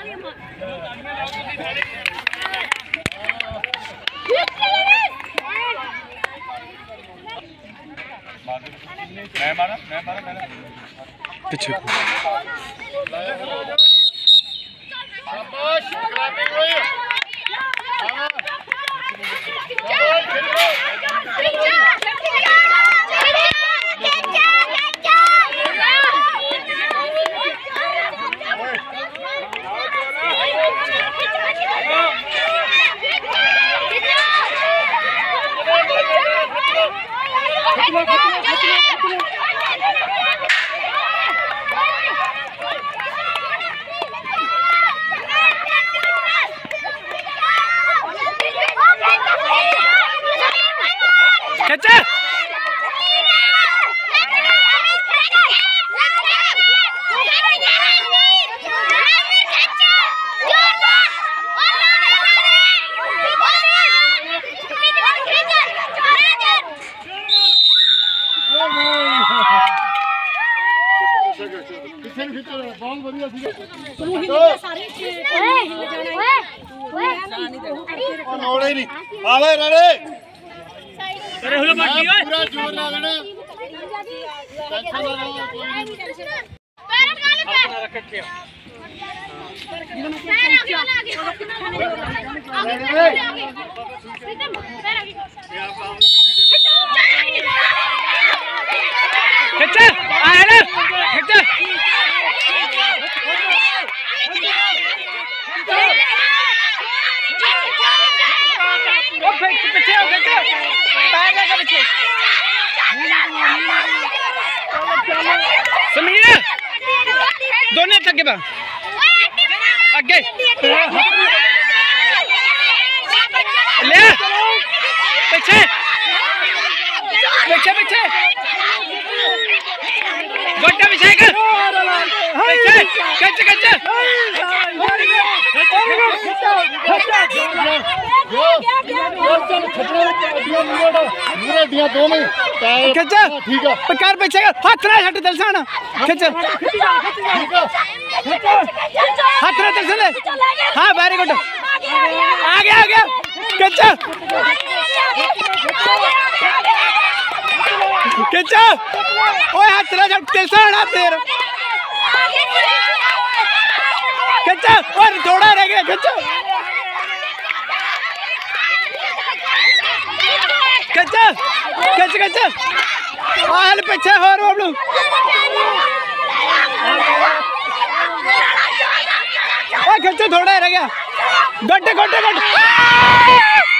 पीछे समीर दोनों थके बा आगे ले पीछे पीछे पीछे गोटा पीछे कर पीछे कच्चे कच्चे ठीक है पकार पीछे हाथ ना हट दलसान खिंच हाथ ना दलसान हाँ वेरी गुड आ गया खिंच खिंच ओए हाथ ना हट दलसान तेर खिंच और थोड़ा रह गया खिंच खिंच खिंच खिंच हाल पीछे हो रोबलू खिंच थोड़ा रह गया गड्ढे गड्ढे गड्ढे